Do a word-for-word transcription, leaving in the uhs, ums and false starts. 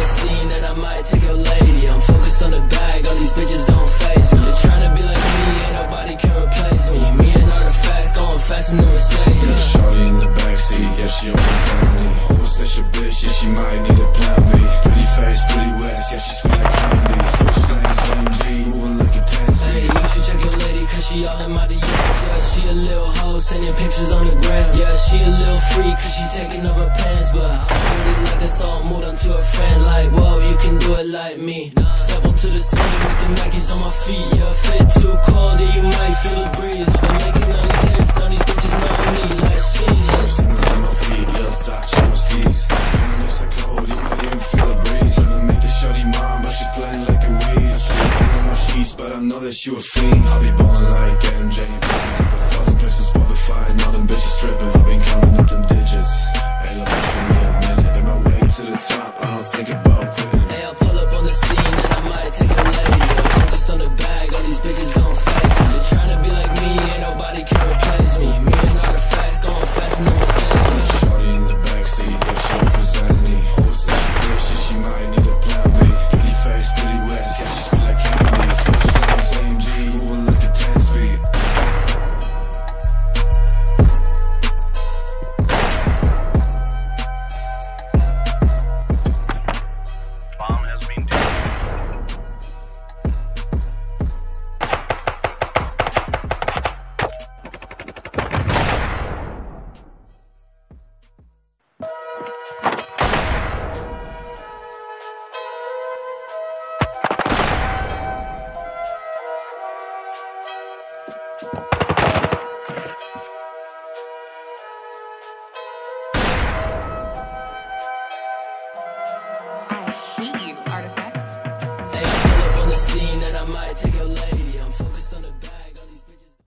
scene and I might take your lady. I'm focused on the bag, all these bitches don't faze me. You're trying to be like me, ain't nobody can replace me. Me and Artifacts going fast in the Mercedes. Yeah, shorty in the backseat, yeah, she on the family. Oh, that's your bitch, yeah, she might need a plan B. Pretty face, pretty west, yeah, she sweet like candy. Switch lanes, M G, moving like a ten speed. Hey, you should check your lady, cause she all in my D Ms. Yeah, she a little hoe, sending pictures on the gram. Yeah, she a little freak, cause she taking off her pants. But I'm really like a song, moved on to a friend. Like, whoa, you can do it like me. Step onto the scene with the Nikes on my feet. Yeah, fit too cold, yeah, you might feel the breeze. I'm making all these hits, now these bitches know me. Like, sheesh. Simmons on my feet, little thought, on my skis. Coming up so cold, you might even feel a breeze. Tryna make the shorty mine, but she playing like a weed. She ain't on my sheets, but I know that she a fiend. I be ballin' like M J. A thousand places Spotify, and all them bitches trippin'. I been counting up them digits. Hey, look, give me a minute. Make my way to the top, I don't think about quitting. Hey, I pull up on the scene and I might take a lady. I'm focused on the bag, all these bitches gon' face me. You're tryna be like me, ain't nobody can replace me. Me and Artifacts going fast in the Mercedes. Shorty in the backseat, yeah, she represent me. Oh, that's your bitch, yeah, she might need a plan B. Pretty face, pretty west, yeah, she sweet like candy. Switch lanes, M G, moving like a ten speed. Bomb has been I hate you, Artifacts. Hey, I pull up on the scene and I might take your lady. I'm